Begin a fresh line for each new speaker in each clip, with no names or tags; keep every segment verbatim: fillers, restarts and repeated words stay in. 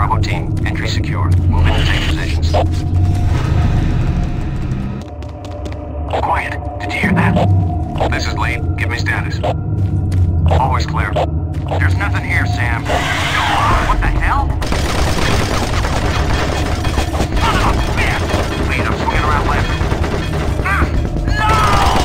Bravo team, entry secure. Move in and take positions. Quiet. Did you hear that? This is Lee. Give me status. Always clear. There's nothing here, Sam. What the hell? Son of a bitch! Lead, I'm swinging around left. Ah, no!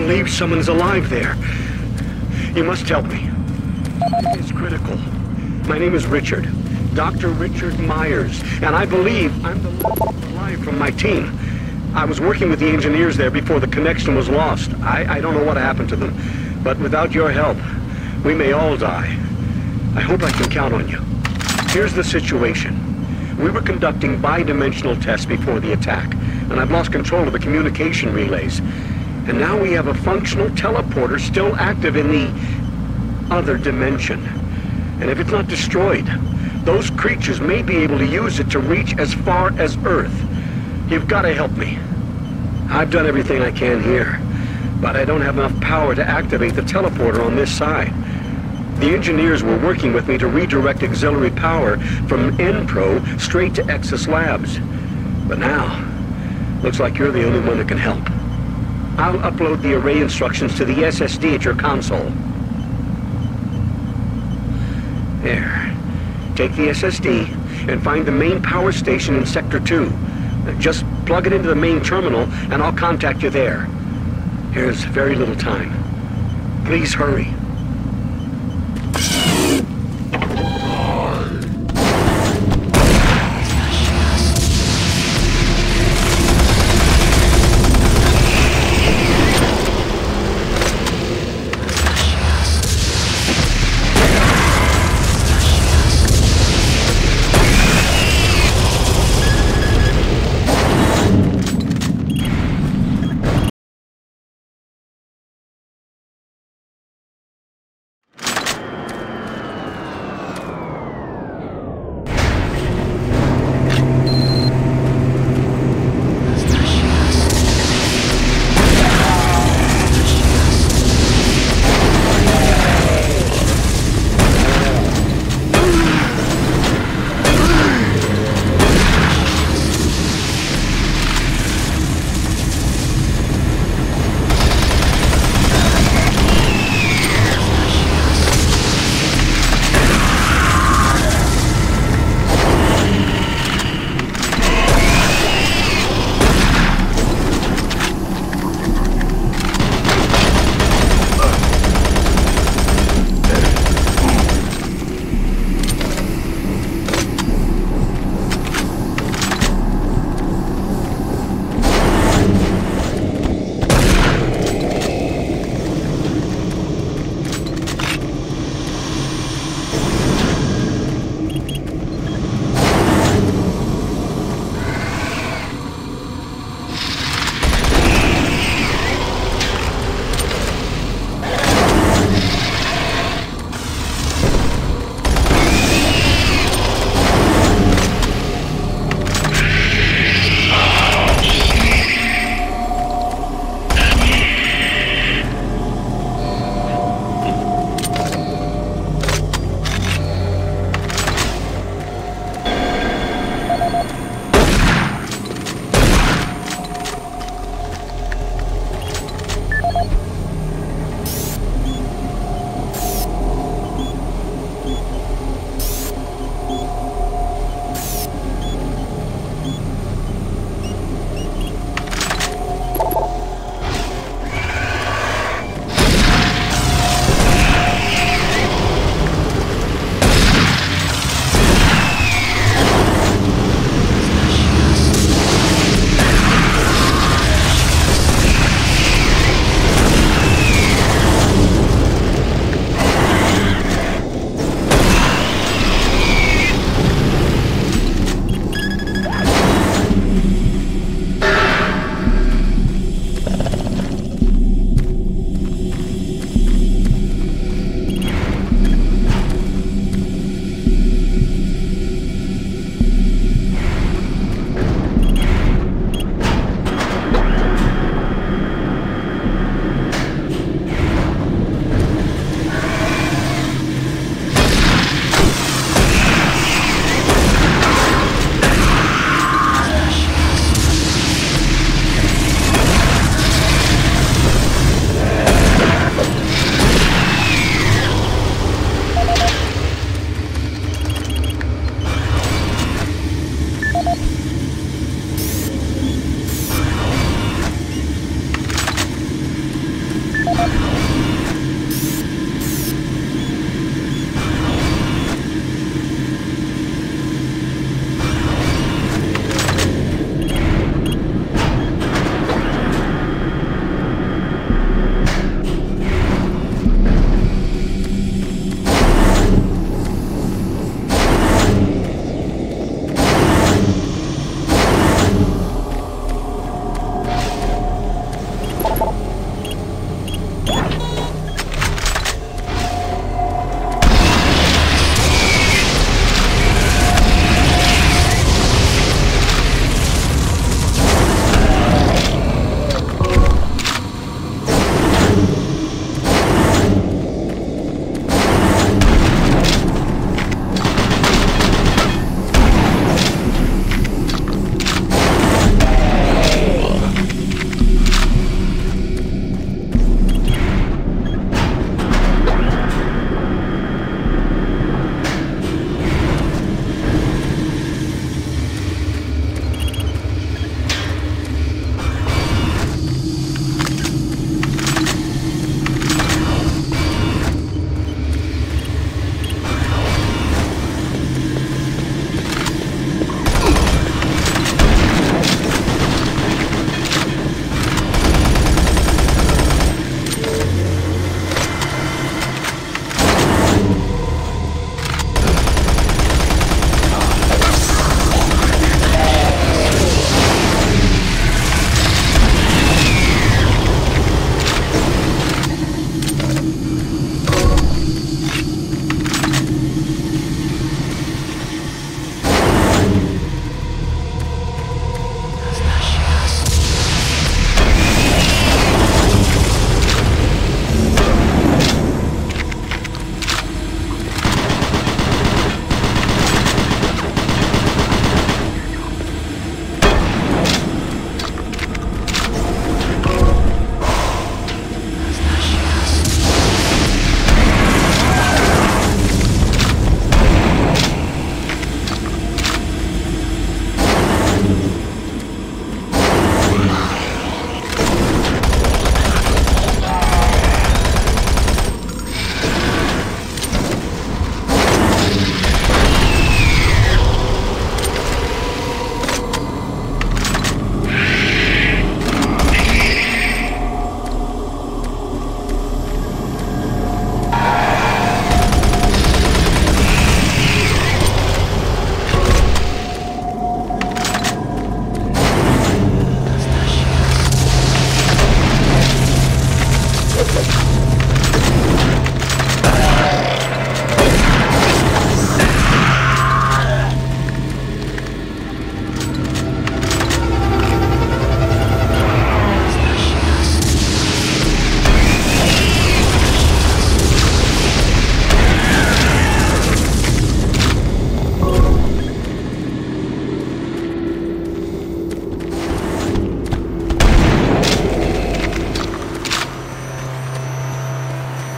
believe someone is alive there. You must help me. It's critical. My name is Richard. Doctor Richard Myers, and I believe I'm the last alive from my team. I was working with the engineers there before the connection was lost. I, I don't know what happened to them, but without your help, we may all die. I hope I can count on you. Here's the situation. We were conducting bi-dimensional tests before the attack, and I've lost control of the communication relays. And now we have a functional teleporter still active in the other dimension. And if it's not destroyed, those creatures may be able to use it to reach as far as Earth. You've got to help me. I've done everything I can here, but I don't have enough power to activate the teleporter on this side. The engineers were working with me to redirect auxiliary power from N-Pro straight to Exus Labs. But now, looks like you're the only one that can help. I'll upload the array instructions to the S S D at your console. There. Take the S S D and find the main power station in Sector two. Just plug it into the main terminal and I'll contact you there. Here's very little time. Please hurry.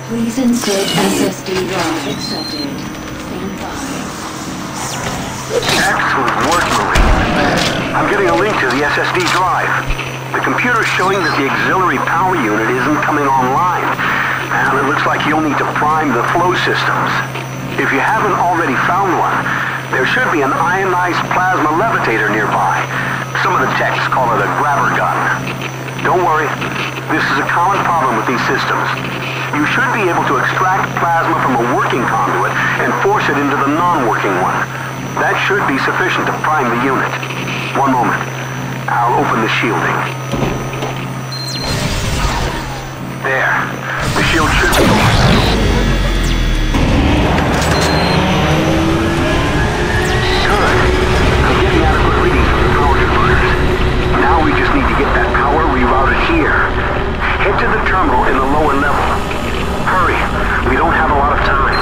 Please insert S S D drive accepted. Stand by.
Excellent work, Marine. I'm getting a link to the S S D drive. The computer's showing that the auxiliary power unit isn't coming online, and it looks like you'll need to prime the flow systems. If you haven't already found one, there should be an ionized plasma levitator nearby. Some of the techs call it a grabber gun. Don't worry, this is a common problem with these systems. You should be able to extract plasma from a working conduit and force it into the non-working one. That should be sufficient to prime the unit. One moment. I'll open the shielding. There. The shield should be open. Good. I'm getting adequate readings from the power converters. Now we just need to get that power rerouted here. Head to the terminal in the lower level. Hurry. We don't have a lot of time.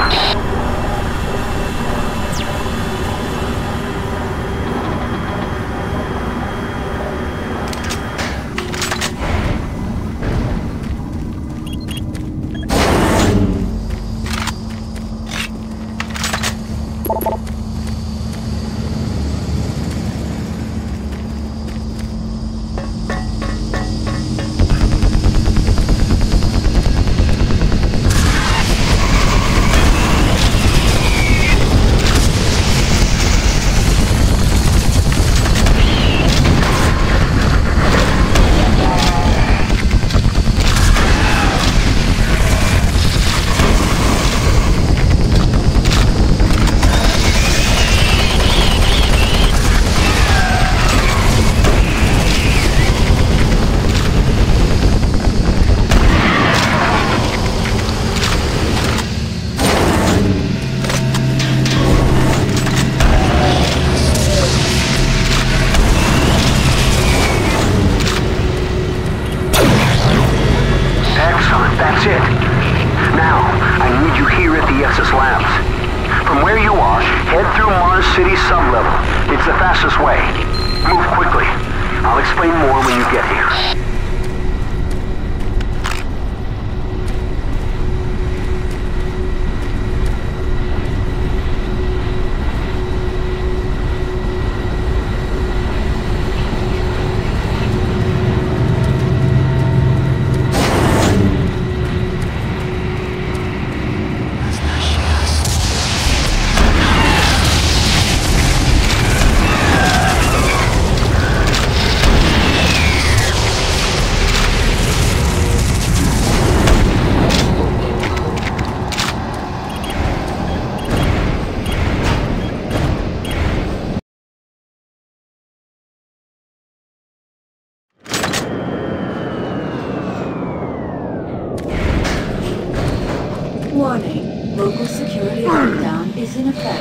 Warning. Local security lockdown is in effect.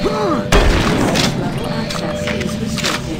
Level access is restricted.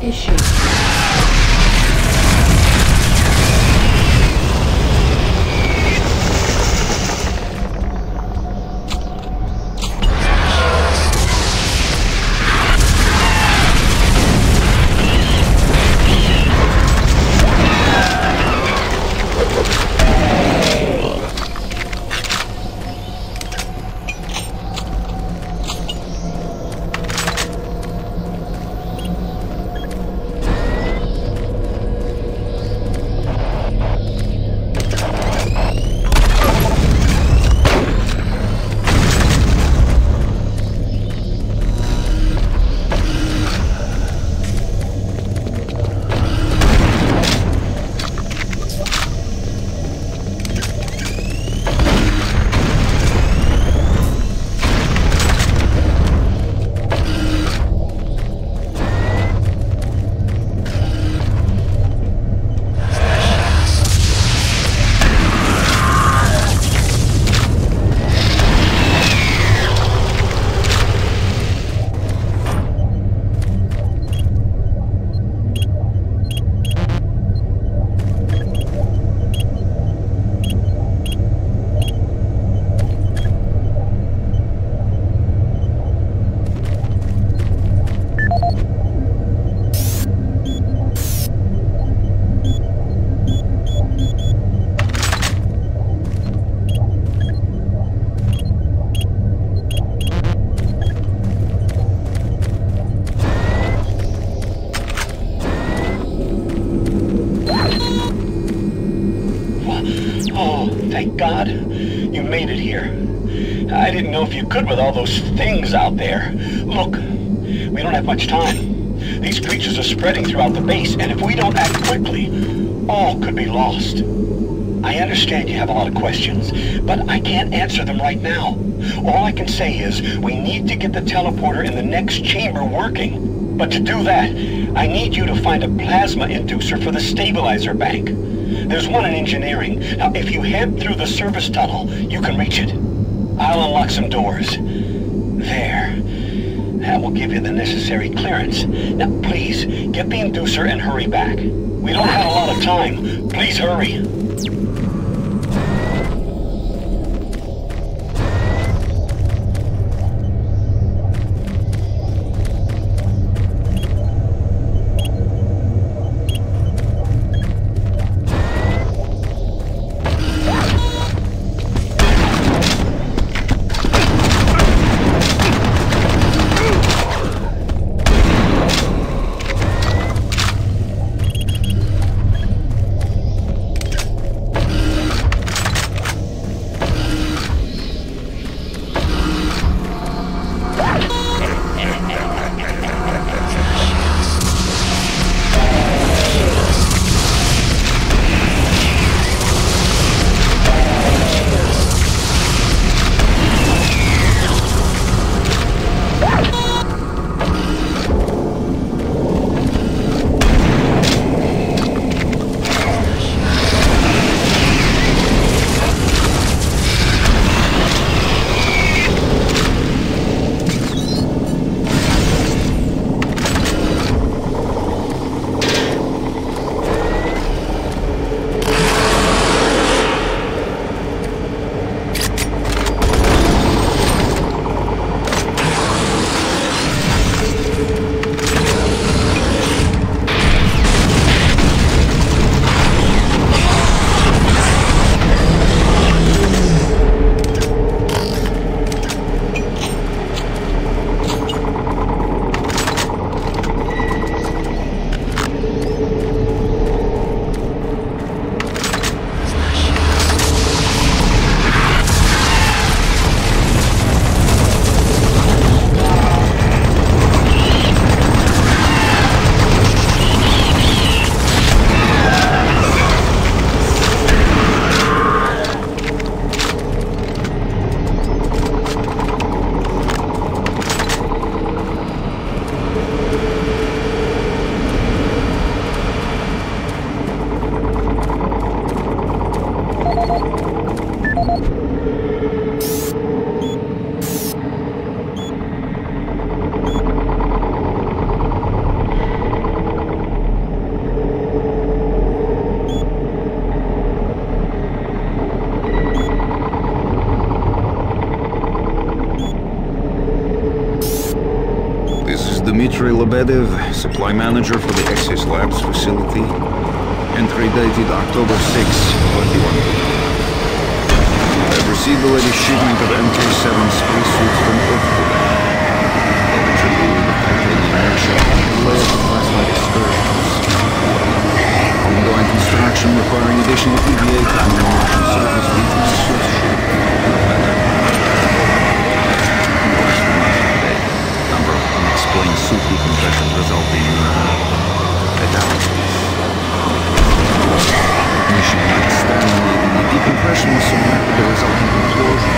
issue.
Thank God you made it here. I didn't know if you could with all those things out there. Look, we don't have much time. These creatures are spreading throughout the base, and if we don't act quickly, all could be lost. I understand you have a lot of questions, but I can't answer them right now. All I can say is we need to get the teleporter in the next chamber working. But to do that, I need you to find a plasma inducer for the stabilizer bank. There's one in engineering. Now, if you head through the service tunnel, you can reach it. I'll unlock some doors. There. That will give you the necessary clearance. Now, please, get the inducer and hurry back. We don't have a lot of time. Please hurry.
Dmitry Lebedev, supply manager for the Access Labs facility. Entry dated October sixth, twenty-one. I've received the latest shipment of M K seven spacesuits from Earth. Allegedly with the titanium workshop underlay of classified excursions. Ongoing construction requiring additional E V A time and Martian surface region suits ship. Number of unexplained suit decompressions resulting in fatalities. Mission notwithstanding, the decompression was so rapid the resulting implosion.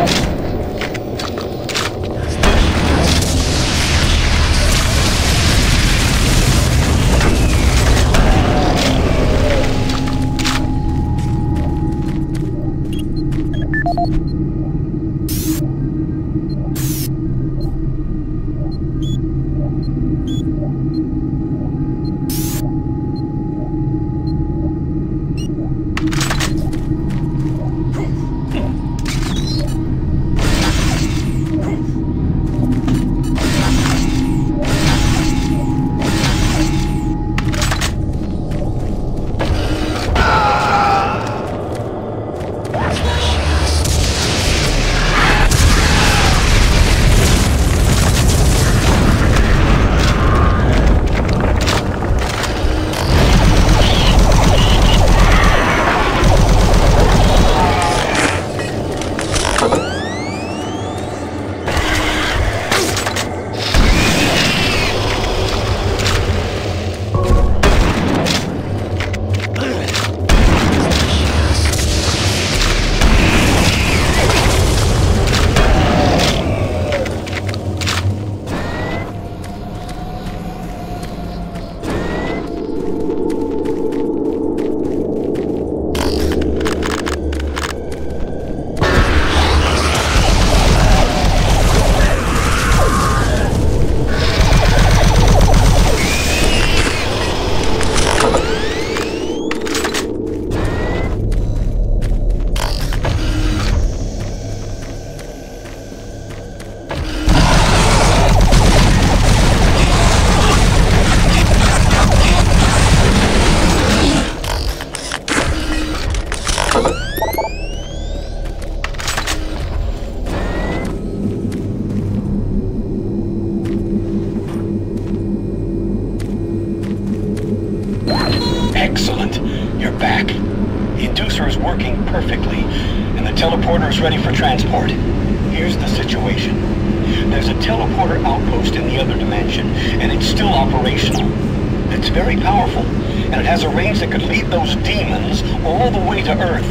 Excellent. You're back. The inducer is working perfectly, and the teleporter is ready for transport. Here's the situation. There's a teleporter outpost in the other dimension, and it's still operational. It's very powerful, and it has a range that could lead those demons all the way to Earth.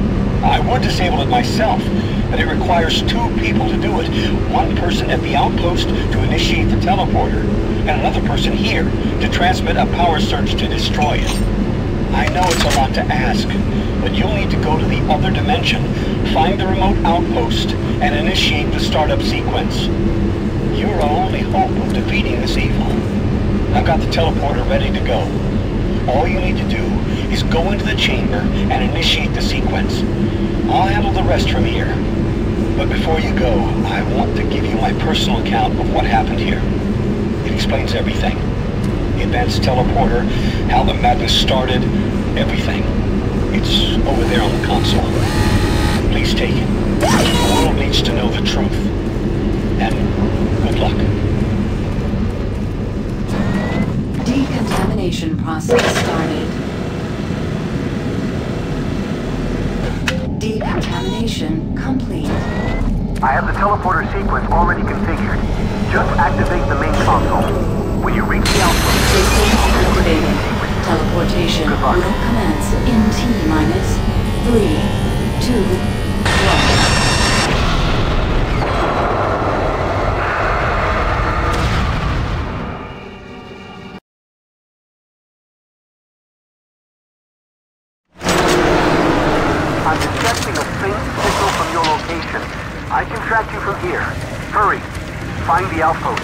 I would disable it myself, but it requires two people to do it. One person at the outpost to initiate the teleporter, and another person here to transmit a power surge to destroy it. I know it's a lot to ask, but you'll need to go to the other dimension, find the remote outpost, and initiate the startup sequence. You're our only hope of defeating this evil. I've got the teleporter ready to go. All you need to do is go into the chamber and initiate the sequence. I'll handle the rest from here. But before you go, I want to give you my personal account of what happened here. It explains everything. The advanced teleporter, how the madness started, everything. It's over there on the console. Please take it. The world needs to know the truth. And good luck.
Decontamination process started. Decontamination complete.
I have the teleporter sequence already configured. Just activate the main console. When you reach the outpost...
Systems activated. Teleportation will commence in T minus three, two, one.
I'm detecting a faint signal from your location. I can track you from here. Hurry. Find the outpost.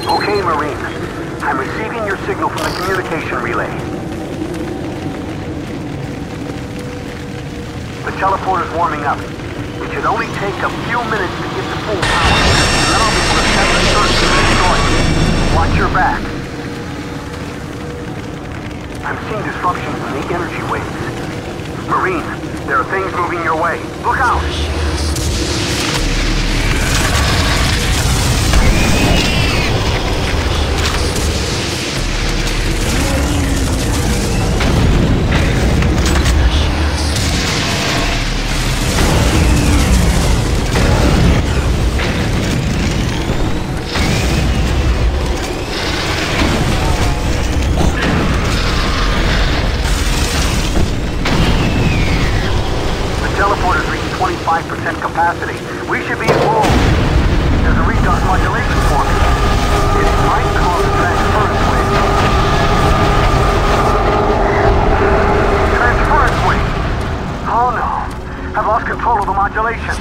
Okay, Marine. I'm receiving your signal from the communication relay. The teleporter's warming up. It should only take a few minutes to get to full power, and then I'll be able to set the search and destroy it. Watch your back. I'm seeing disruptions in the energy waves. Marine, there are things moving your way. Look out! twenty-five percent capacity. We should be at full. There's a redox modulation forming. It might cause a transference wave. Transference wave! Oh no. I've lost control of the modulation.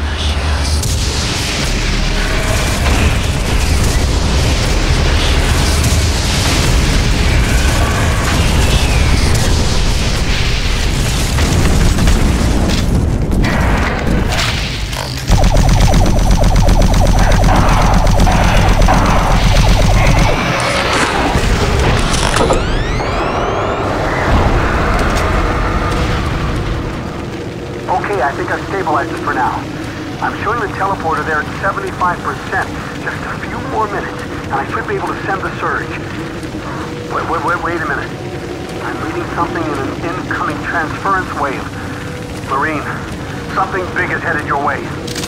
I think I've stabilized it for now. I'm showing the teleporter there at seventy-five percent. Just a few more minutes, and I should be able to send the surge. Wait, wait, wait, wait a minute. I'm reading something in an incoming transference wave. Marine, something big is headed your way.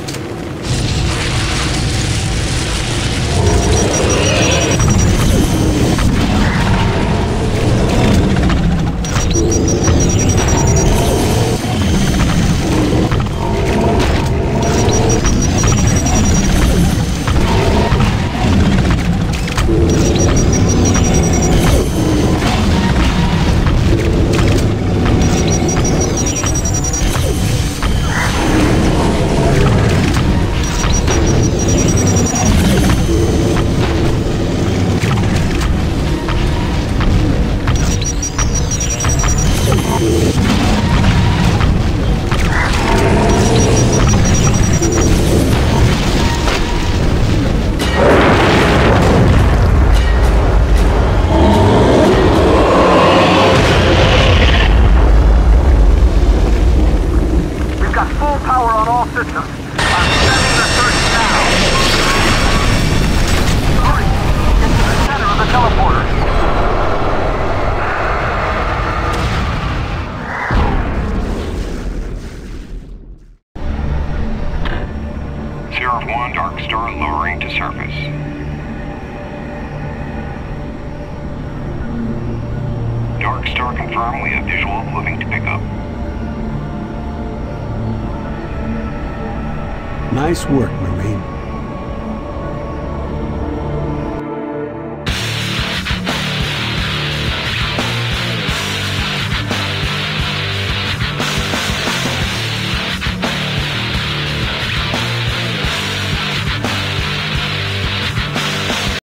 one Dark Star lowering to surface. Dark Star confirmed we have visual moving to pickup.
Nice work, Marine.